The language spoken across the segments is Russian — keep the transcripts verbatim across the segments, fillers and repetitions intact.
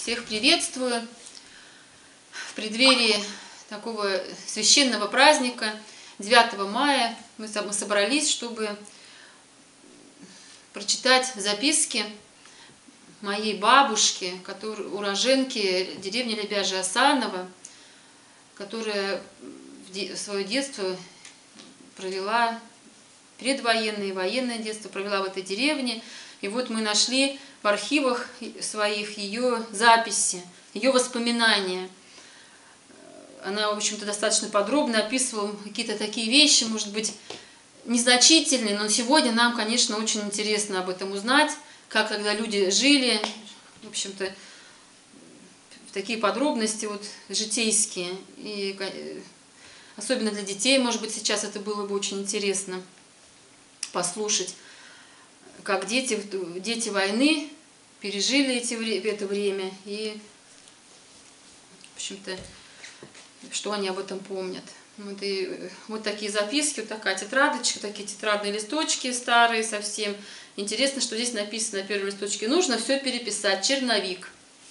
Всех приветствую в преддверии такого священного праздника девятого мая. Мы собрались, чтобы прочитать записки моей бабушки, которая, уроженки деревни Лебяжье-Асаново, которая свое детство провела, предвоенное и военное детство провела в этой деревне. И вот мы нашли в архивах своих ее записи, ее воспоминания. Она, в общем-то, достаточно подробно описывала какие-то такие вещи, может быть, незначительные, но сегодня нам, конечно, очень интересно об этом узнать, как когда люди жили, в общем-то, в такие подробности вот житейские. И особенно для детей, может быть, сейчас это было бы очень интересно послушать, как дети, дети войны пережили эти, это время и, в общем-то, что они об этом помнят. Вот, и, вот такие записки, вот такая тетрадочка, такие тетрадные листочки старые совсем. Интересно, что здесь написано на первом листочке. Нужно все переписать, черновик.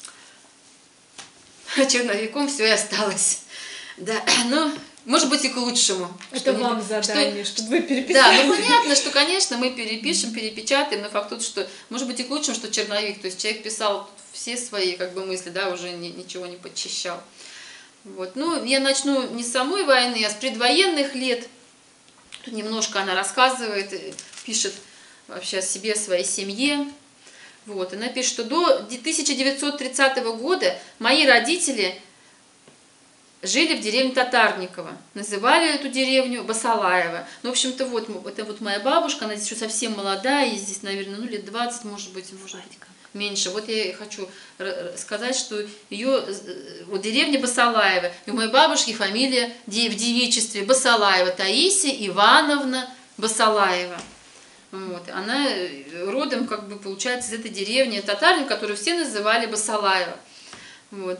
Черновиком все и осталось. Да, но может быть и к лучшему. Это вам что, задание, что, чтобы вы переписали. Да, ну понятно, что, конечно, мы перепишем, перепечатаем, но факт тот, что может быть и к лучшему, что черновик. То есть человек писал все свои как бы мысли, да, уже ни, ничего не подчищал. Вот. Ну, я начну не с самой войны, а с предвоенных лет. Тут немножко она рассказывает, пишет вообще о себе, о своей семье. Вот. Она пишет, что до тысяча девятьсот тридцатого года мои родители жили в деревне Татарниково. Называли эту деревню Басалаево. Ну, в общем-то, вот, это вот моя бабушка, она здесь еще совсем молодая, ей здесь, наверное, ну, лет двадцать, может быть, может быть, меньше. Вот я хочу сказать, что ее вот, деревня Басалаева, и у моей бабушки фамилия в девичестве Басалаева, Таисия Ивановна Басалаева. Вот. Она родом, как бы, получается, из этой деревни Татарин, которую все называли Басалаева. Вот.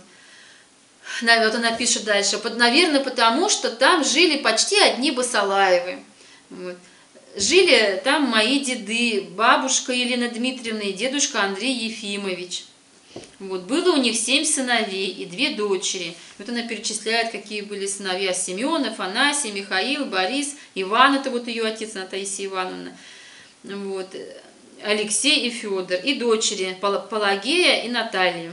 Вот она пишет дальше. Наверное, потому что там жили почти одни Басалаевы. Вот. Жили там мои деды, бабушка Елена Дмитриевна и дедушка Андрей Ефимович. Вот. Было у них семь сыновей и две дочери. Вот она перечисляет, какие были сыновья: Семен, Афанасий, Михаил, Борис, Иван, это вот ее отец, Таисия Ивановна, вот. Алексей и Федор, и дочери Пелагея и Наталья.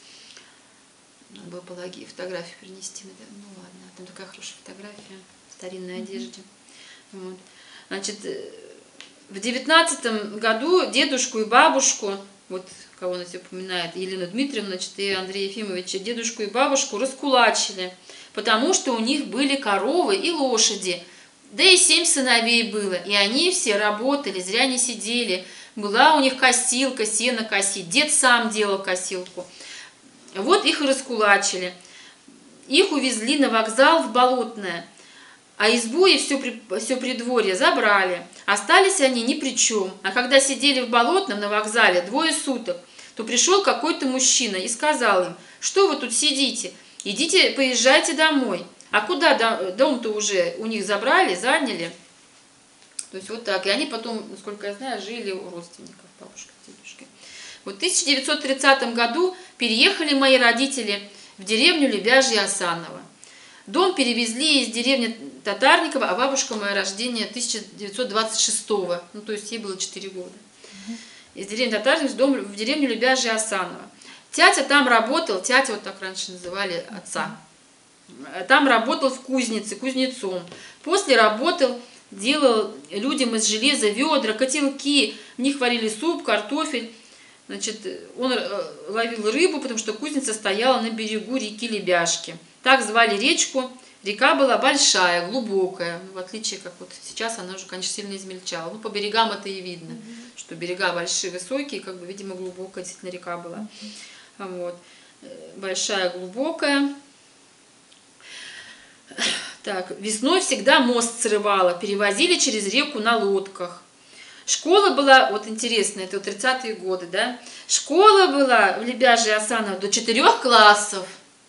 Надо было Пелагею фотографию принести, наверное. Ну ладно, там такая хорошая фотография в старинной одежде. Вот. Значит, в девятнадцатом году дедушку и бабушку, вот кого она себе упоминает, Елена Дмитриевна, значит, и Андрей Ефимович, дедушку и бабушку раскулачили, потому что у них были коровы и лошади, да и семь сыновей было, и они все работали, зря не сидели. Была у них косилка, сено косить, дед сам делал косилку. Вот их и раскулачили. Их увезли на вокзал в Болотное, а избу и все, все придворье забрали. Остались они ни при чем. А когда сидели в Болотном на вокзале двое суток, то пришел какой-то мужчина и сказал им: что вы тут сидите? Идите, поезжайте домой. А куда дом-то уже у них забрали, заняли? То есть вот так. И они потом, насколько я знаю, жили у родственников, бабушка, дедушка. Вот в тысяча девятьсот тридцатом году переехали мои родители в деревню Лебяжье-Асаново. Дом перевезли из деревни Татарникова, а бабушка моя рождения тысяча девятьсот двадцать шестого, ну то есть ей было четыре года. Из деревни Татарникова дом в деревню Лебяжье-Асаново. Тятя там работал, тятя вот так раньше называли отца. Там работал в кузнице, кузнецом. После работал, делал людям из железа ведра, котелки, в них варили суп, картофель. Значит, он ловил рыбу, потому что кузница стояла на берегу реки Лебяжки. Так звали речку. Река была большая, глубокая. В отличие, как вот сейчас, она уже, конечно, сильно измельчала. Ну, по берегам это и видно, mm-hmm. что берега большие, высокие, как бы, видимо, глубокая действительно река была. Mm-hmm. Вот. Большая, глубокая. Так, весной всегда мост срывало, перевозили через реку на лодках. Школа была, вот интересно, это вот тридцатые годы, да? Школа была в Лебяжье-Асаново до четырех классов.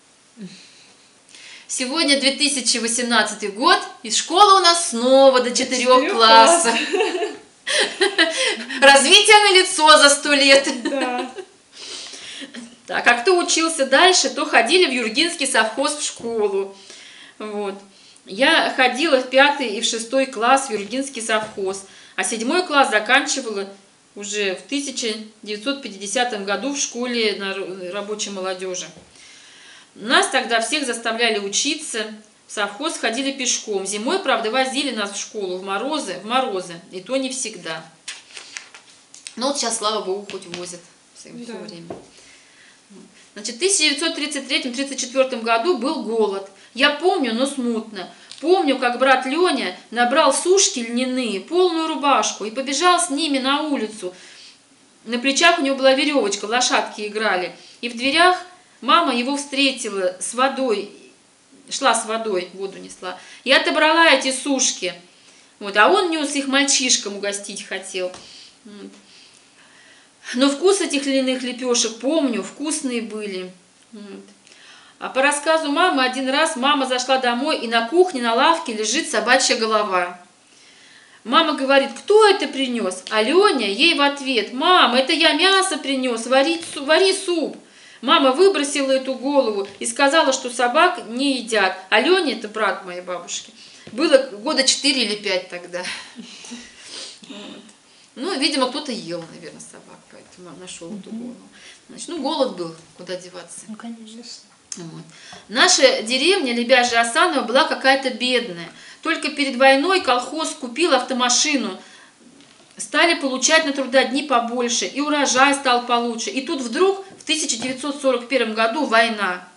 Сегодня две тысячи восемнадцатый год, и школа у нас снова до четырех классов. Развитие на лицо за сто лет. Да. Так, а кто учился дальше, то ходили в Юргинский совхоз в школу. Вот. Я ходила в пятый и в шестой класс в Юргинский совхоз, а седьмой класс заканчивала уже в тысяча девятьсот пятидесятом году в школе рабочей молодежи. Нас тогда всех заставляли учиться, в совхоз ходили пешком. Зимой, правда, возили нас в школу в морозы, в морозы, и то не всегда. Но вот сейчас, слава богу, хоть возят все, да. все время. Значит, в тысяча девятьсот тридцать третьем — тридцать четвёртом году был голод. Я помню, но смутно. Помню, как брат Леня набрал сушки льняные, полную рубашку, и побежал с ними на улицу. На плечах у него была веревочка, в лошадки играли. И в дверях мама его встретила с водой, шла с водой, воду несла, и отобрала эти сушки. Вот, а он нес их мальчишкам, угостить хотел. Вот. Но вкус этих льняных лепешек помню, вкусные были. Вот. А по рассказу мамы, один раз мама зашла домой, и на кухне на лавке лежит собачья голова. Мама говорит: кто это принес? А Леня ей в ответ: мама, это я мясо принес, вари, вари суп. Мама выбросила эту голову и сказала, что собак не едят. А Леня, это брат моей бабушки, было года четыре или пять тогда. Вот. Ну, видимо, кто-то ел, наверное, собак, поэтому нашел эту голову. Значит, ну, голод был, куда деваться. Ну, конечно. Вот. Наша деревня Лебяжье-Асаново была какая-то бедная. Только перед войной колхоз купил автомашину. Стали получать на трудодни побольше, и урожай стал получше. И тут вдруг в тысяча девятьсот сорок первом году война.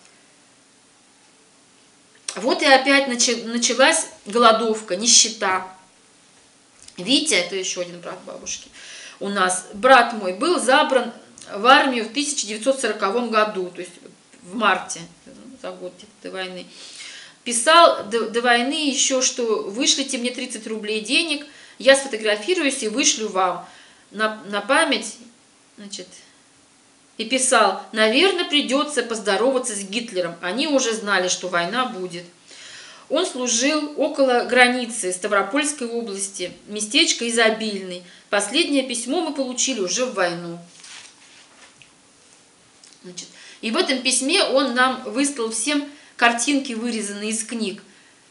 Вот и опять началась голодовка, нищета. Витя, это еще один брат бабушки, у нас, брат мой, был забран в армию в тысяча девятьсот сороковом году, то есть в марте, за год до войны. Писал до, до войны еще, что вышлите мне тридцать рублей денег, я сфотографируюсь и вышлю вам на, на память, значит, и писал: наверное, придется поздороваться с Гитлером, они уже знали, что война будет. Он служил около границы Ставропольской области, местечко Изобильный. Последнее письмо мы получили уже в войну. Значит, и в этом письме он нам выслал всем картинки, вырезанные из книг.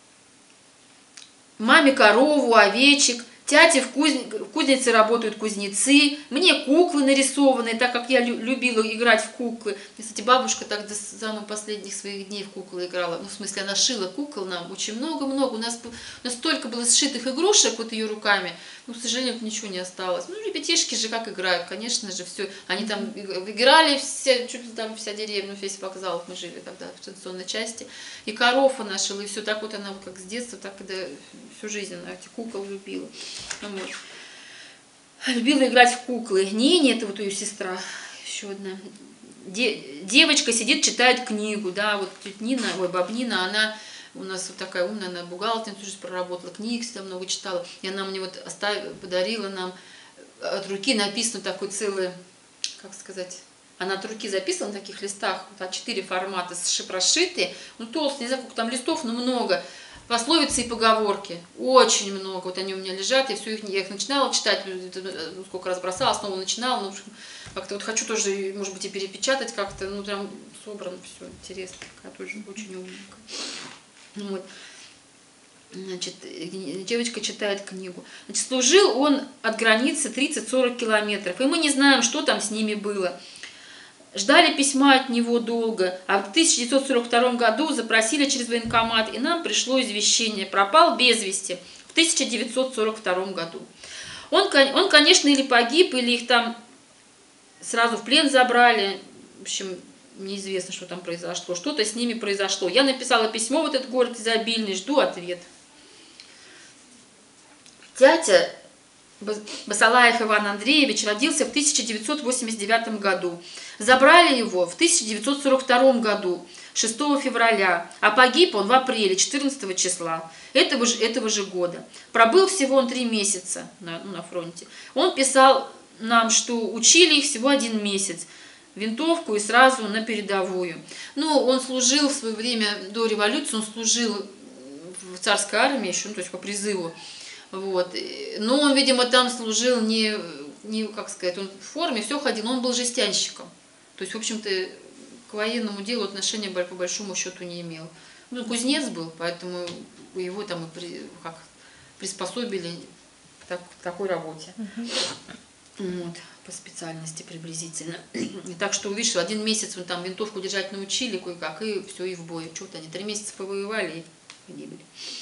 Маме корову, овечек, тяте в, куз... в кузнице работают кузнецы, мне куклы нарисованные, так как я лю любила играть в куклы. И, кстати, бабушка так до самых последних своих дней в куклы играла. Ну, в смысле, она шила кукол нам очень много-много. У нас, у нас столько было сшитых игрушек вот ее руками, но, к сожалению, ничего не осталось. Ну, ребятишки же как играют, конечно же, все. Они там играли, все, чуть ли там вся деревня, весь вокзал, мы жили тогда в станционной части. И коров она шила, и все так вот она, как с детства, так и до, всю жизнь она эти кукол любила. Вот. Любила играть в куклы. Нине, это вот ее сестра, еще одна. Де, девочка сидит, читает книгу, да, вот тетя Нина, ой, баба Нина, она у нас вот такая умная, она бухгалтером тоже проработала, книг всегда много читала, и она мне вот оставила, подарила нам от руки написано такой целый, как сказать, она от руки записана на таких листах, вот, а четыре формата прошитые, ну толстые, не знаю, сколько там листов, но много. Пословицы и поговорки. Очень много. Вот они у меня лежат. Я все их, я их начинала читать, сколько раз бросала, снова начинала. Ну, как-то вот хочу тоже, может быть, и перепечатать как-то. Ну, прям собрано все. Интересно. Такая тоже очень умненькая. Вот. Значит, девочка читает книгу. Значит, служил он от границы тридцать-сорок километров. И мы не знаем, что там с ними было. Ждали письма от него долго, а в тысяча девятьсот сорок втором году запросили через военкомат, и нам пришло извещение: пропал без вести в тысяча девятьсот сорок втором году. Он, он, конечно, или погиб, или их там сразу в плен забрали. В общем, неизвестно, что там произошло. Что-то с ними произошло. Я написала письмо в этот город Изобильный, жду ответ. Тятя Басалаев Иван Андреевич родился в тысяча девятьсот восемьдесят девятом году. Забрали его в тысяча девятьсот сорок втором году, шестого февраля, а погиб он в апреле, четырнадцатого числа этого же, этого же года. Пробыл всего он три месяца на, ну, на фронте. Он писал нам, что учили их всего один месяц, винтовку и сразу на передовую. Ну, он служил в свое время, до революции, он служил в царской армии еще, ну, то есть по призыву. Вот. Но он, видимо, там служил не, не, как сказать, он в форме, все ходил, но он был жестянщиком. То есть, в общем-то, к военному делу отношения по большому счету не имел. Ну, кузнец был, поэтому его там и при, как, приспособили к, так, к такой работе. Uh-huh. Вот, по специальности приблизительно. И так что, видишь, один месяц он там винтовку держать научили кое-как, и все, и в бой. Что-то они три месяца повоевали и погибли.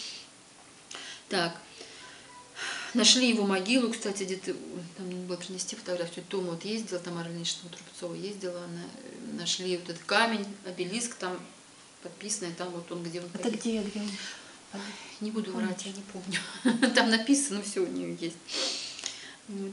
Так. Нашли его могилу, кстати, где-то, там надо было принести фотографию, Тома вот ездила, Тамара Ильинична Трубцова ездила, она, нашли вот этот камень, обелиск там подписанный, там вот он, где он. Это где, где он? Не буду врать, я не помню. Там написано, все у нее есть. Вот.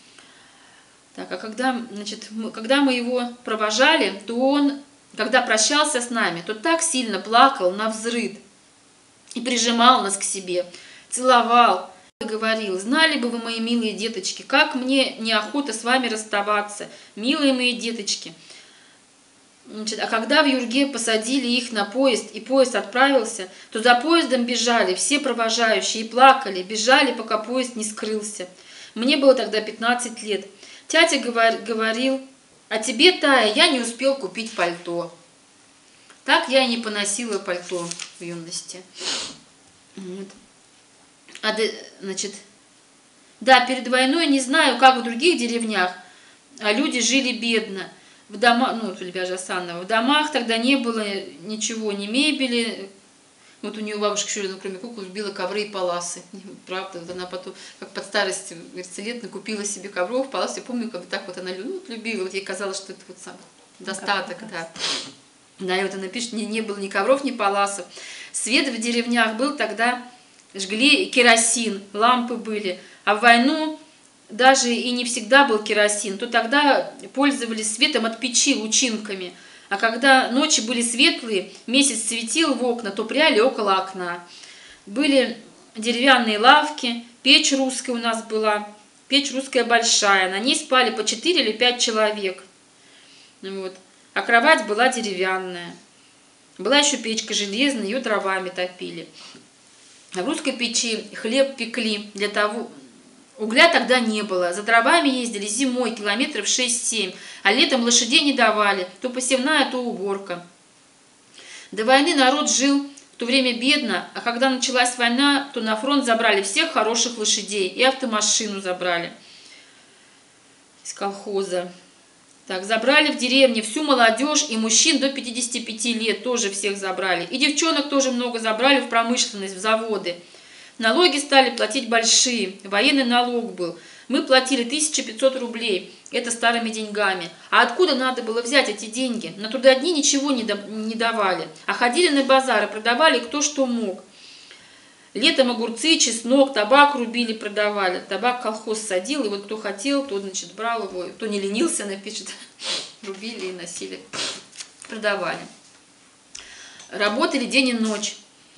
Так, а когда, значит, мы, когда мы его провожали, то он, когда прощался с нами, то так сильно плакал навзрыд и прижимал нас к себе, целовал. Говорил: знали бы вы, мои милые деточки, как мне неохота с вами расставаться, милые мои деточки. Значит, а когда в Юрге посадили их на поезд, и поезд отправился, то за поездом бежали все провожающие и плакали, бежали, пока поезд не скрылся. Мне было тогда пятнадцать лет. Тятя говорил: а тебе, Тая, я не успел купить пальто. Так я и не поносила пальто в юности. Вот. А, значит, да, перед войной не знаю, как в других деревнях, а люди жили бедно. В домах, ну, Лебяжа Асанова, в домах тогда не было ничего, ни мебели. Вот у нее бабушка еще, кроме кукол, любила ковры и паласы. Правда, вот она потом, как под старость, говорится, лет накупила себе ковров, палас. Я помню, как так вот она ну, любила, вот ей казалось, что это вот сам достаток, да. Да, и вот она пишет, не, не было ни ковров, ни паласов. Свет в деревнях был тогда... Жгли керосин, лампы были, а в войну даже и не всегда был керосин, то тогда пользовались светом от печи, лучинками. А когда ночи были светлые, месяц светил в окна, то пряли около окна. Были деревянные лавки, печь русская у нас была, печь русская большая, на ней спали по четыре или пять человек. Вот. А кровать была деревянная. Была еще печка железная, ее дровами топили. В русской печи хлеб пекли, для того угля тогда не было. За дровами ездили зимой километров шесть-семь, а летом лошадей не давали, то посевная, то уборка. До войны народ жил в то время бедно, а когда началась война, то на фронт забрали всех хороших лошадей и автомашину забрали из колхоза. Так, забрали в деревне всю молодежь и мужчин до пятидесяти пяти лет тоже всех забрали. И девчонок тоже много забрали в промышленность, в заводы. Налоги стали платить большие, военный налог был. Мы платили тысячу пятьсот рублей, это старыми деньгами. А откуда надо было взять эти деньги? На трудодни ничего не, не давали, а ходили на базары, продавали кто что мог. Летом огурцы, чеснок, табак рубили, продавали. Табак колхоз садил, и вот кто хотел, тот, значит, брал его, кто не ленился, напишет, рубили и носили, продавали. Работали день и ночь.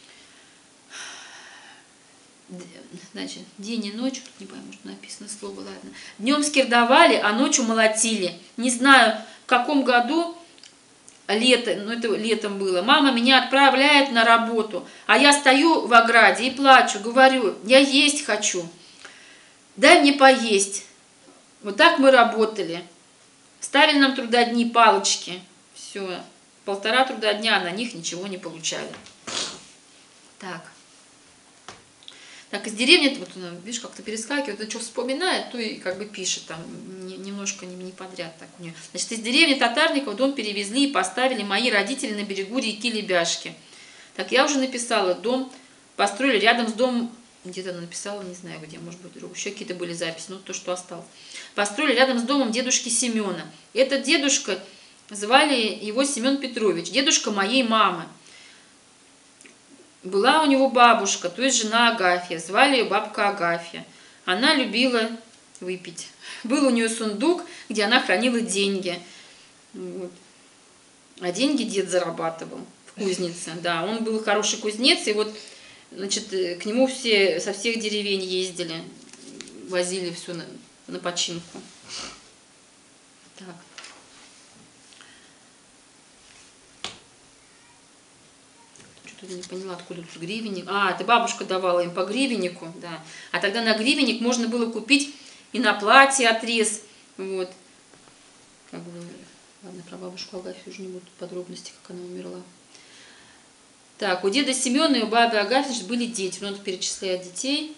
Значит, день и ночь, не пойму, что написано слово, ладно. Днем скирдовали, а ночью молотили. Не знаю, в каком году... Лето, ну это летом было, мама меня отправляет на работу, а я стою в ограде и плачу, говорю: я есть хочу, дай мне поесть. Вот так мы работали. Ставили нам трудодни, палочки, все, полтора трудодня, на них ничего не получали. Так. Так, из деревни, вот, видишь, как-то перескакивает, это что вспоминает, то и как бы пишет там, не, немножко не, не подряд так у нее. Значит, из деревни Татарников дом перевезли и поставили мои родители на берегу реки Лебяжки. Так, я уже написала, дом построили рядом с домом, где-то она написала, не знаю где, может быть, еще какие-то были записи, ну то, что осталось. Построили рядом с домом дедушки Семена. Этот дедушка, звали его Семен Петрович, дедушка моей мамы. Была у него бабушка, то есть жена Агафья, звали ее бабка Агафья. Она любила выпить. Был у нее сундук, где она хранила деньги. Вот. А деньги дед зарабатывал в кузнице. Да, он был хороший кузнец, и вот, значит, к нему все со всех деревень ездили, возили все на, на починку. Так. Я не поняла, откуда тут гривенник. А, это бабушка давала им по гривеннику, да. А тогда на гривенник можно было купить и на платье отрез, вот. Как бы Ладно, про бабушку Агафью уже не будут подробности, как она умерла. Так, у деда Семена и у бабы Агафьи были дети. Он перечисляет детей.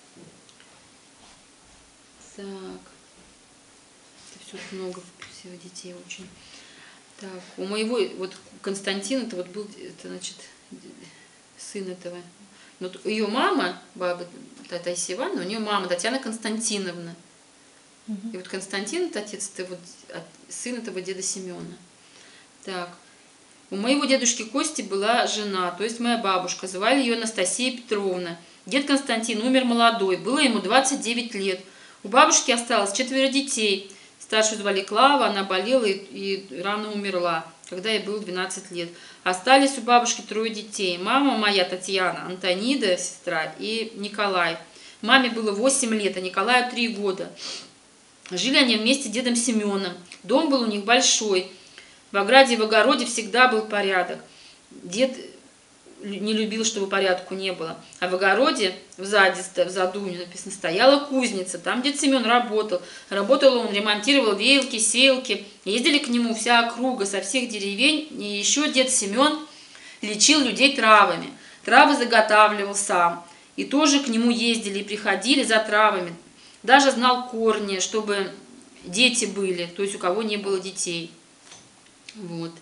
Так. Это все много всего детей очень. Так, у моего, вот Константин, это вот был, это, значит, сын этого. Вот ее мама, баба Таисия Ивановна, у нее мама Татьяна Константиновна. Угу. И вот Константин, это отец, это вот сын этого деда Семена. Так. У моего дедушки Кости была жена, то есть моя бабушка, звали ее Анастасия Петровна. Дед Константин умер молодой, было ему двадцать девять лет. У бабушки осталось четверо детей. Старшую звали Клава, она болела и, и рано умерла, когда ей было двенадцать лет. Остались у бабушки трое детей. Мама моя Татьяна, Антонида, сестра, и Николай. Маме было восемь лет, а Николаю три года. Жили они вместе с дедом Семеном. Дом был у них большой. В ограде и в огороде всегда был порядок. Дед не любил, чтобы порядку не было. А в огороде, в заде, в заду написано, стояла кузница. Там дед Семен работал. Работал он, ремонтировал веялки, сеялки. Ездили к нему вся округа со всех деревень. И еще дед Семен лечил людей травами. Травы заготавливал сам. И тоже к нему ездили и приходили за травами. Даже знал корни, чтобы дети были, то есть у кого не было детей. Вот.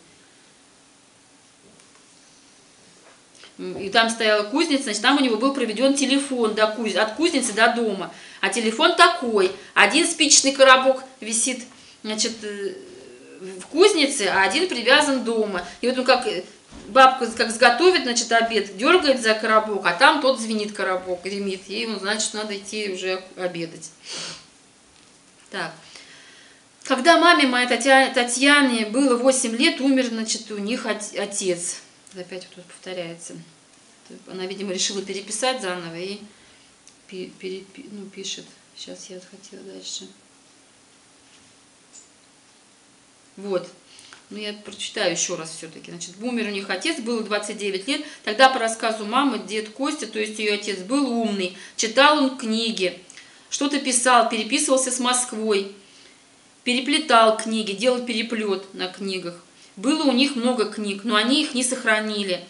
И там стояла кузница, значит, там у него был проведен телефон до куз... от кузницы до дома. А телефон такой. Один спичечный коробок висит, значит, в кузнице, а один привязан дома. И вот он как бабка как сготовит, значит, обед, дергает за коробок, а там тот звенит коробок, гремит. И он, значит, надо идти уже обедать. Так. Когда маме моей Татьяне было восемь лет, умер, значит, у них отец. Опять вот тут повторяется. Она, видимо, решила переписать заново и перепи, ну, пишет. Сейчас я хотела дальше. Вот. Ну, я прочитаю еще раз все-таки. Значит, умер у них отец, было двадцать девять лет. Тогда, по рассказу мамы, дед Костя, то есть ее отец, был умный. Читал он книги, что-то писал, переписывался с Москвой. Переплетал книги, делал переплет на книгах. Было у них много книг, но они их не сохранили.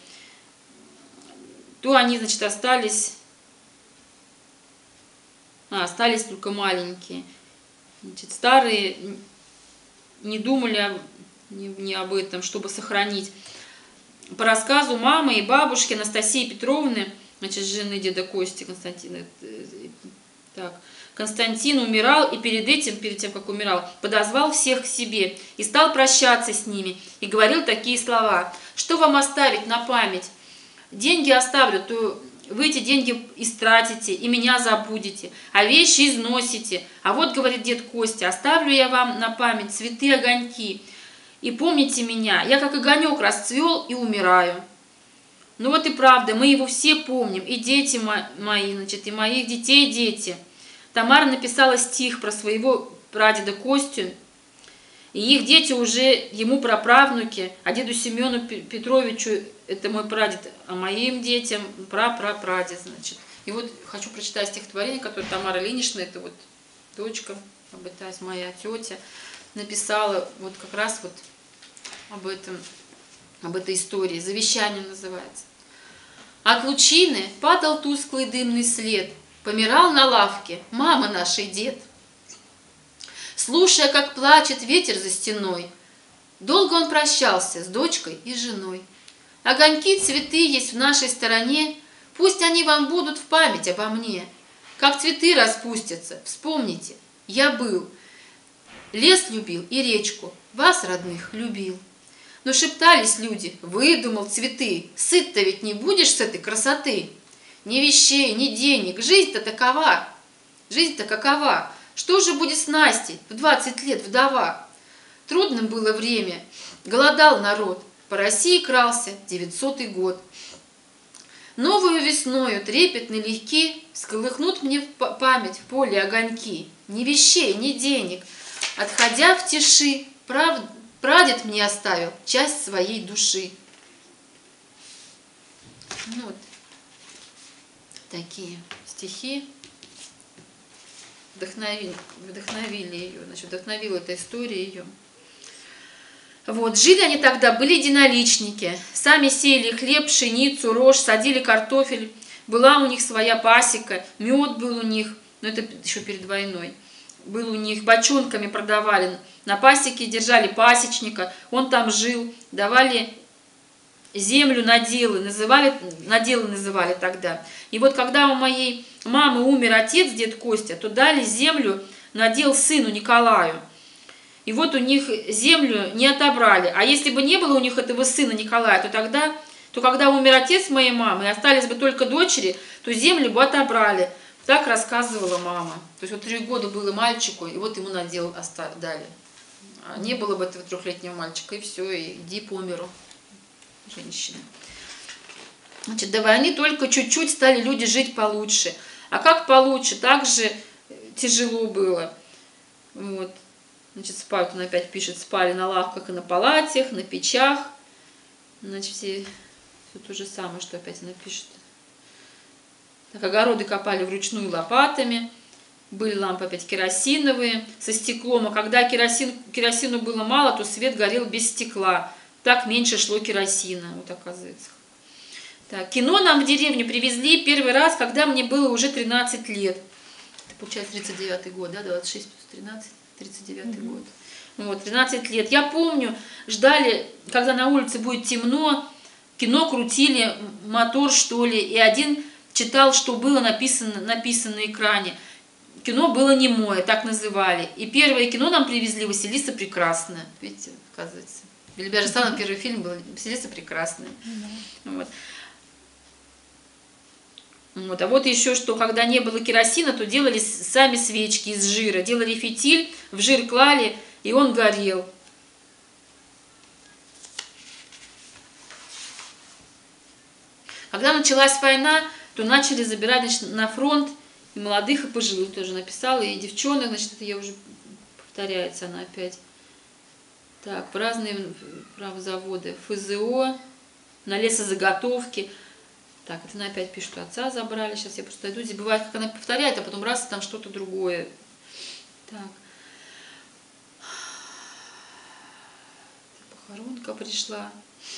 То они, значит, остались... А, остались только маленькие. Значит, старые не думали не, не об этом, чтобы сохранить. По рассказу мамы и бабушки Анастасии Петровны, значит, жены деда Кости Константина, так, Константин умирал, и перед этим, перед тем, как умирал, подозвал всех к себе и стал прощаться с ними. И говорил такие слова: что вам оставить на память? Деньги оставлю, то вы эти деньги истратите, и меня забудете, а вещи износите. А вот, говорит дед Костя, оставлю я вам на память цветы, огоньки. И помните меня, я как огонек расцвел и умираю. Ну вот и правда, мы его все помним, и дети мои, значит, и моих детей дети. Тамара написала стих про своего прадеда Костю, и их дети уже ему праправнуки, а деду Семену Петровичу, это мой прадед, а моим детям прапрапрадед, значит. И вот хочу прочитать стихотворение, которое Тамара Ильинична, это вот дочка, обытать моя тетя, написала вот как раз вот об этом, об этой истории. Завещание называется. От лучины падал тусклый дымный след, помирал на лавке мама нашей дед. Слушая, как плачет ветер за стеной, долго он прощался с дочкой и женой. Огоньки, цветы есть в нашей стороне, пусть они вам будут в память обо мне. Как цветы распустятся, вспомните, я был. Лес любил и речку, вас, родных, любил. Но шептались люди, выдумал цветы, сыт-то ведь не будешь с этой красоты. Ни вещей, ни денег, жизнь-то такова, жизнь-то какова. Что же будет с Настей, в двадцать лет вдова? Трудным было время, голодал народ, по России крался девятисотый год. Новую весною трепетно легки всколыхнут мне в память в поле огоньки. Ни вещей, ни денег, отходя в тиши, прав... прадед мне оставил часть своей души. Ну вот такие стихи. Вдохновили, вдохновили ее, значит, вдохновила эта история ее. Вот, жили они тогда, были единоличники, сами сеяли хлеб, пшеницу, рожь, садили картофель, была у них своя пасека, мед был у них, но это еще перед войной, был у них, бочонками продавали, на пасеке держали пасечника, он там жил, давали землю наделы, называли, наделы называли тогда. И вот когда у моей мамы умер отец, дед Костя, то дали землю, надел сыну Николаю. И вот у них землю не отобрали. А если бы не было у них этого сына Николая, то тогда, то когда умер отец моей мамы, и остались бы только дочери, то землю бы отобрали. Так рассказывала мама. То есть вот три года было мальчику, и вот ему надел дали. А не было бы этого трехлетнего мальчика, и все, и иди по миру, женщина. Значит, до войны только чуть-чуть стали люди жить получше. А как получше? Так же тяжело было. Вот. Значит, спать, он опять пишет, спали на лавках и на палатях, на печах. Значит, все, все то же самое, что опять она пишет. Так, огороды копали вручную лопатами. Были лампы опять керосиновые, со стеклом. А когда керосин, керосину было мало, то свет горел без стекла. Так меньше шло керосина. Вот оказывается. Так, кино нам в деревню привезли первый раз, когда мне было уже тринадцать лет. Это получается тридцать девятый год, да, двадцать шесть плюс тринадцать. тридцать девятый mm-hmm. год. Вот, тринадцать лет. Я помню, ждали, когда на улице будет темно, кино крутили, мотор, что ли, и один читал, что было написано, написано на экране. Кино было немое, так называли. И первое кино нам привезли «Василиса Прекрасная». Видите, оказывается. Бельбер Жастанов, первый фильм был «Василиса Прекрасная». Mm-hmm. Вот. Вот. А вот еще что, когда не было керосина, то делали сами свечки из жира. Делали фитиль, в жир клали, и он горел. Когда началась война, то начали забирать, значит, на фронт и молодых, и пожилых. Тоже написала, и девчонок, значит, это я уже повторяется она опять. Так, в разные правозаводы, эф зэ о, на лесозаготовки. Так, это она опять пишет, что отца забрали. Сейчас я просто иду. Здесь бывает, как она повторяет, а потом раз, там что-то другое. Так. Похоронка пришла.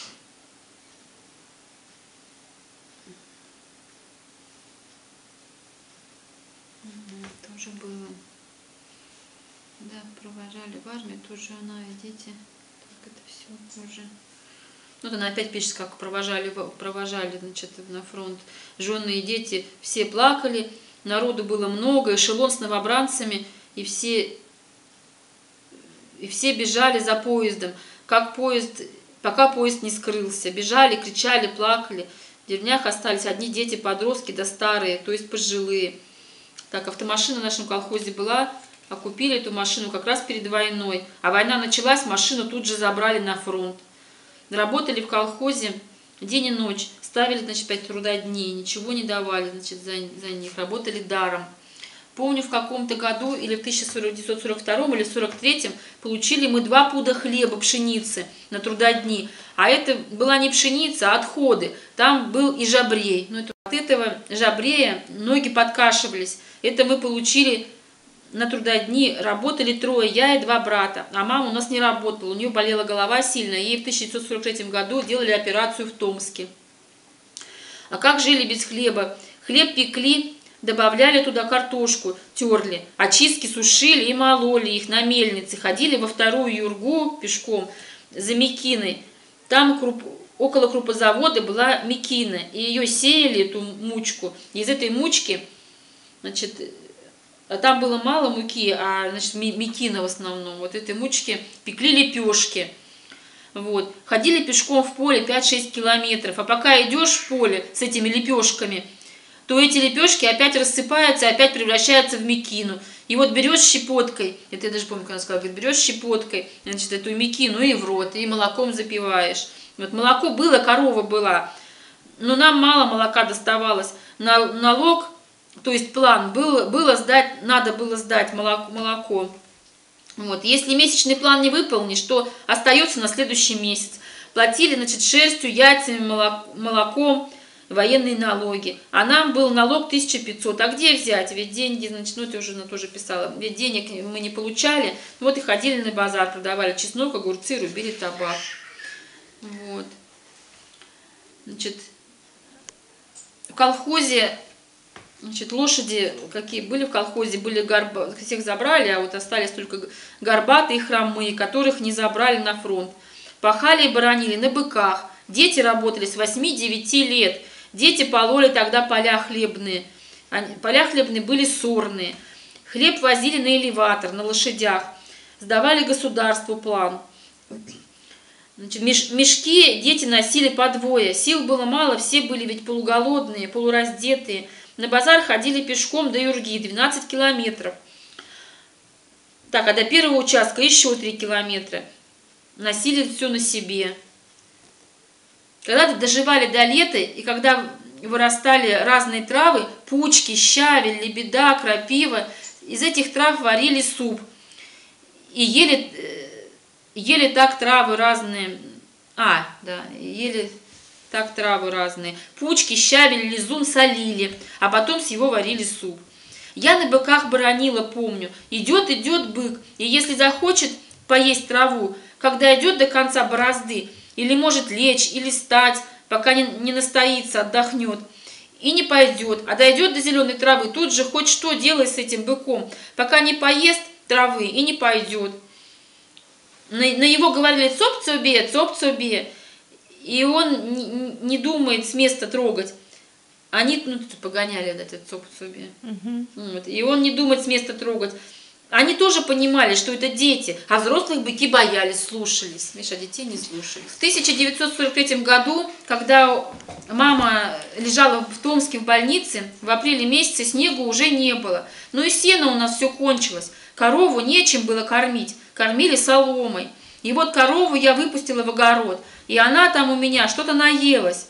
Тоже было. Да, провожали в армию. Тоже она и дети. Так, это все тоже. Вот она опять пишет, как провожали, провожали значит, на фронт. Жены и дети все плакали, народу было много, эшелон с новобранцами, и все, и все бежали за поездом. Как поезд, пока поезд не скрылся. Бежали, кричали, плакали. В деревнях остались одни дети, подростки, да старые, то есть пожилые. Так, автомашина в нашем колхозе была, а купили эту машину как раз перед войной. А война началась, машину тут же забрали на фронт. Работали в колхозе день и ночь, ставили, значит, пять трудодней, ничего не давали, значит, за, за них, работали даром. Помню, в каком-то году, или в тысяча девятьсот сорок втором или сорок третьем, получили мы два пуда хлеба, пшеницы на трудодни. А это была не пшеница, а отходы. Там был и жабрей. Но это, от этого жабрея ноги подкашивались. Это мы получили на трудодни, работали трое, я и два брата. А мама у нас не работала, у нее болела голова сильно. Ей в тысяча девятьсот сорок третьем году делали операцию в Томске. А как жили без хлеба? Хлеб пекли, добавляли туда картошку, терли, очистки сушили и мололи их на мельнице. Ходили во вторую юргу пешком за мекиной. Там круп, около крупозавода была мекина, и ее сеяли, эту мучку. Из этой мучки, значит, там было мало муки, а значит, мекина в основном. Вот этой мучки пекли лепешки. Вот. Ходили пешком в поле пять-шесть километров. А пока идешь в поле с этими лепешками, то эти лепешки опять рассыпаются, опять превращаются в мекину. И вот берешь щепоткой, это я даже помню, когда она сказала, говорит, берешь щепоткой, значит, эту мекину и в рот, и молоком запиваешь. Вот молоко было, корова была, но нам мало молока доставалось. На, налог, то есть план, было, было сдать, надо было сдать молоко. молоко. Вот. Если месячный план не выполнишь, то остается на следующий месяц. Платили, значит, шерстью, яйцами, молоком. военные налоги. А нам был налог тысяча пятьсот. А где взять? Ведь деньги, значит, ну, это уже она тоже писала, ведь денег мы не получали. Вот и ходили на базар, продавали чеснок, огурцы, рубили табак. Вот. Значит, в колхозе, значит, лошади, какие были в колхозе, были горба, всех забрали, а вот остались только горбатые и хромые, которых не забрали на фронт. Пахали и баранили на быках. Дети работали с восьми-девяти лет. Дети пололи тогда поля хлебные. Поля хлебные были сорные. Хлеб возили на элеватор, на лошадях. Сдавали государству план. Значит, мешки дети носили по двое. Сил было мало, все были ведь полуголодные, полураздетые. На базар ходили пешком до Юрги, двенадцать километров. Так, а до первого участка еще три километра. Носили все на себе. Когда доживали до лета, и когда вырастали разные травы, пучки, щавель, лебеда, крапива, из этих трав варили суп. И ели, ели так травы разные. А, да, ели так травы разные. Пучки, щавель, лизун солили, а потом с его варили суп. Я на быках баранила, помню. Идет, идет бык, и если захочет поесть траву, когда идет до конца борозды, или может лечь, или встать, пока не, не настоится, отдохнет, и не пойдет, а дойдет до зеленой травы, тут же хоть что делай с этим быком, пока не поест травы и не пойдет. На, на его говорили «цоп-цобе, цоп-цобе», и он не, не думает с места трогать. Они, ну, тут погоняли вот этот цоп-цобе, угу. Вот, и он не думает с места трогать. Они тоже понимали, что это дети, а взрослых быки боялись, слушались. Миша, детей не слушались. В тысяча девятьсот сорок третьем году, когда мама лежала в Томске в больнице, в апреле месяце снегу уже не было. Но и сено у нас все кончилось. Корову нечем было кормить, кормили соломой. И вот корову я выпустила в огород, и она там у меня что-то наелась.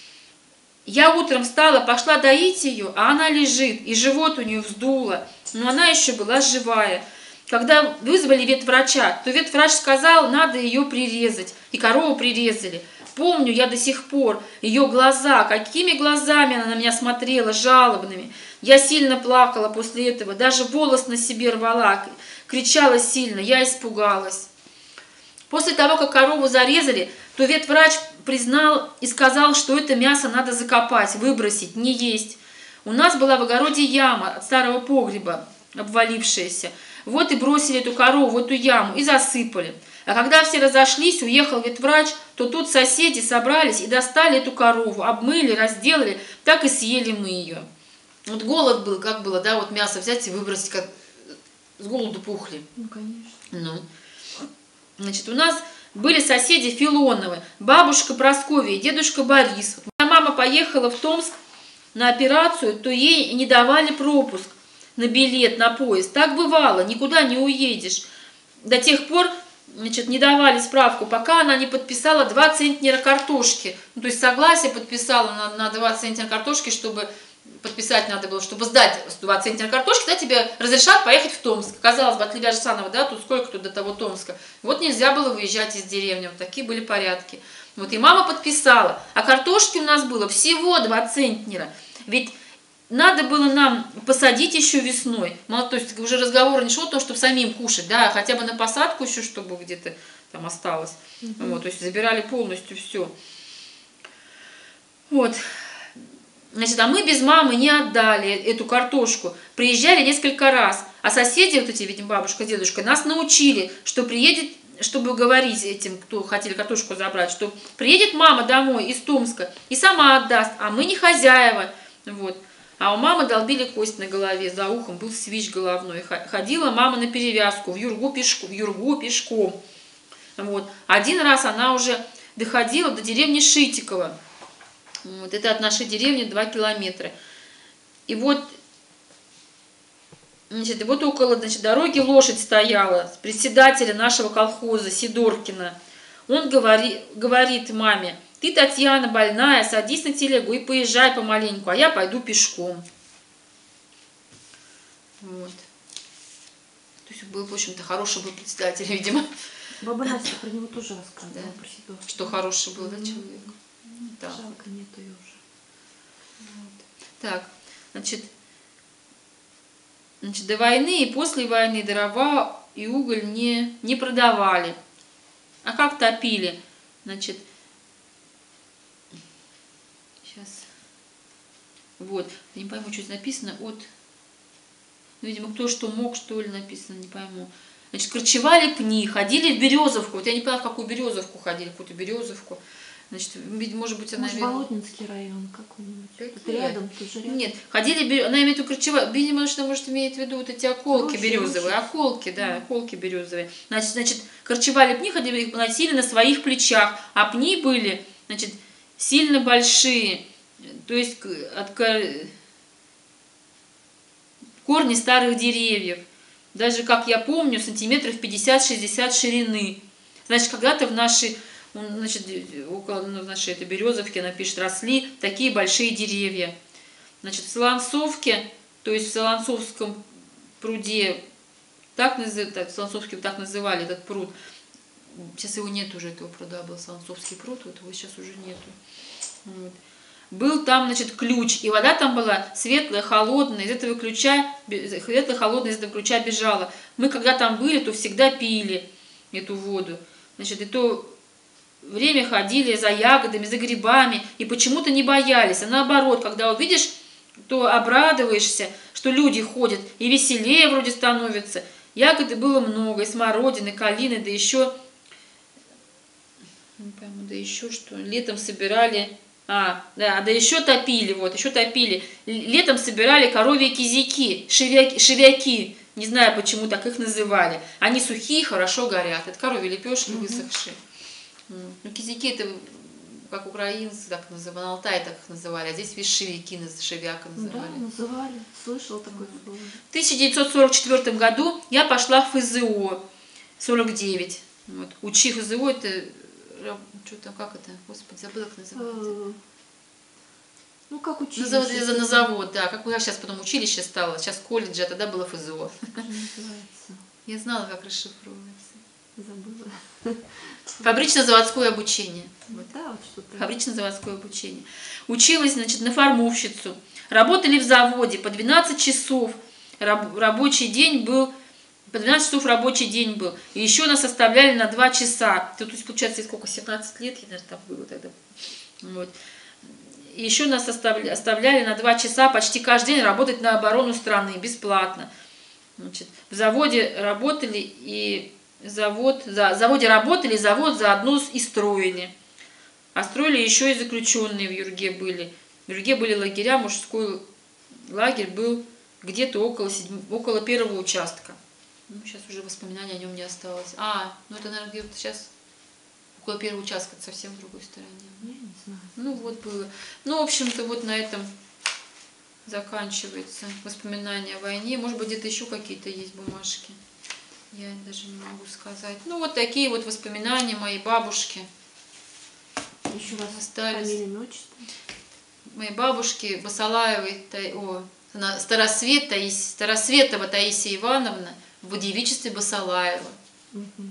Я утром встала, пошла доить ее, а она лежит, и живот у нее вздуло. Но она еще была живая. Когда вызвали ветврача, то ветврач сказал, надо ее прирезать. И корову прирезали. Помню я до сих пор ее глаза, какими глазами она на меня смотрела, жалобными. Я сильно плакала после этого, даже волос на себе рвала, кричала сильно, я испугалась. После того, как корову зарезали, то ветврач признал и сказал, что это мясо надо закопать, выбросить, не есть. У нас была в огороде яма от старого погреба, обвалившаяся. Вот и бросили эту корову в эту яму и засыпали. А когда все разошлись, уехал ветврач, то тут соседи собрались и достали эту корову, обмыли, разделали, так и съели мы ее. Вот голод был, как было, да, вот мясо взять и выбросить, как с голоду пухли. Ну, конечно. Ну. Значит, у нас были соседи Филоновы, бабушка Прасковья и дедушка Борис. Когда мама поехала в Томск на операцию, то ей не давали пропуск на билет, на поезд. Так бывало, никуда не уедешь. До тех пор, значит, не давали справку, пока она не подписала два центнера картошки. Ну, то есть согласие подписала на, на два центнера картошки, чтобы подписать надо было, чтобы сдать два центнера картошки, да, тебе разрешат поехать в Томск. Казалось бы, от Лебяжа-Санова, да, тут сколько тут до того Томска. Вот нельзя было выезжать из деревни, вот такие были порядки. Вот и мама подписала, а картошки у нас было всего два центнера. Ведь надо было нам посадить еще весной. Мало, то есть уже разговор не шел о том, чтобы самим кушать, да, хотя бы на посадку еще, чтобы где-то там осталось. Угу. Вот, то есть забирали полностью все. Вот. Значит, а мы без мамы не отдали эту картошку. Приезжали несколько раз. А соседи, вот эти, видимо, бабушка, дедушка, нас научили, что приедет, чтобы говорить этим, кто хотели картошку забрать, что приедет мама домой из Томска и сама отдаст, а мы не хозяева. Вот. А у мамы долбили кость на голове, за ухом был свищ головной. Ходила мама на перевязку, в Юргу пешком. В Юргу пешком. Вот. Один раз она уже доходила до деревни Шитикова. Вот. Это от нашей деревни два километра. И вот, значит, вот около, значит, дороги лошадь стояла, председателя нашего колхоза Сидоркина. Он говори, говорит маме: ты, Татьяна, больная, садись на телегу и поезжай помаленьку, а я пойду пешком. Вот. То есть был, в общем-то, хороший был председатель, видимо. Баба Настя про него тоже рассказывала, да. про Сидоркина. Что хороший был, да, человек. Да. Жалко, нету ее уже. Так, значит, значит, до войны и после войны дрова и уголь не, не продавали. А как топили? Значит, сейчас, вот, я не пойму, что здесь написано, от, ну, видимо, кто что мог, что ли, написано, не пойму. Значит, корчевали пни, ходили в Березовку, вот я не поняла, в какую Березовку ходили, какую-то Березовку. Значит, может быть, она... Может, Болотнинский район какой-нибудь. Это рядом, тоже рядом. Нет, ходили, она имеет в виду корчевать, видимо, что, может, имеет в виду вот эти околки Рощи, березовые, рощи. околки, да, околки березовые. Значит, значит, корчевали пни, ходили, их носили на своих плечах, а пни были, значит, сильно большие, то есть от корни старых деревьев, даже, как я помню, сантиметров пятьдесят-шестьдесят ширины. Значит, когда-то в нашей... Значит, около ну, нашей этой березовки, она пишет, росли такие большие деревья. Значит, в Солонцовке, то есть в Солонцовском пруде, так, так, в Солонцовске так называли этот пруд. Сейчас его нет уже, этого пруда, был Солонцовский пруд, вот его сейчас уже нету. Вот. Был там, значит, ключ, и вода там была светлая, холодная, из этого ключа, светлая, холодная, из этого ключа бежала. Мы, когда там были, то всегда пили эту воду. Значит, и то... время ходили за ягодами, за грибами, и почему-то не боялись. А наоборот, когда увидишь, то обрадуешься, что люди ходят, и веселее вроде становится. Ягоды было много, и смородины, калины, да еще, не пойму, да еще что, летом собирали, а, да, да еще топили, вот, еще топили. Летом собирали коровьи кизяки, шевяки, шевяки, не знаю, почему так их называли. Они сухие, хорошо горят, это коровьи лепешки высохшие. Ну, кизяки это как украинцы так называли, на Алтае так их называли, а здесь вишевики, шевяка называли. Да, называли, слышала такое слово. В тысяча девятьсот сорок четвёртом году я пошла в ФЗО, сорок девять. Вот. Учи ФЗО, это, что там, как это, господи, забыла, как называется. Ну, как училище. На завод, на завод, да, как я сейчас потом училище стало, сейчас колледж, а тогда было ФЗО. Как же называется? Я знала, как расшифровывается. Забыла. Фабрично-заводское обучение. Вот. Да, вот что-то. Фабрично-заводское обучение. Училась, значит, на формовщицу. Работали в заводе по двенадцать часов. Раб, рабочий день был, по двенадцать часов рабочий день был. И еще нас оставляли на два часа. Тут, получается, сколько, семнадцать лет, я, наверное, там было тогда. Вот. И еще нас оставляли, оставляли на два часа почти каждый день работать на оборону страны, бесплатно. Значит, в заводе работали и... Завод, за, заводе работали, завод заодно и строили. А строили еще и заключенные в Юрге были. В Юрге были лагеря, мужской лагерь был где-то около, около первого участка. Ну, сейчас уже воспоминаний о нем не осталось. А, ну это, наверное, где-то сейчас около первого участка, совсем в другой стороне. Я не знаю. Ну вот было. Ну, в общем-то, вот на этом заканчивается воспоминания о войне. Может быть, где-то еще какие-то есть бумажки. Я даже не могу сказать. Ну, вот такие вот воспоминания моей бабушки. Еще раз остались. Фамилия, отчество. Моей бабушки Басалаевой, о, Старосвет, Таис, Старосветова Таисия Ивановна в девичестве Басалаева. Угу.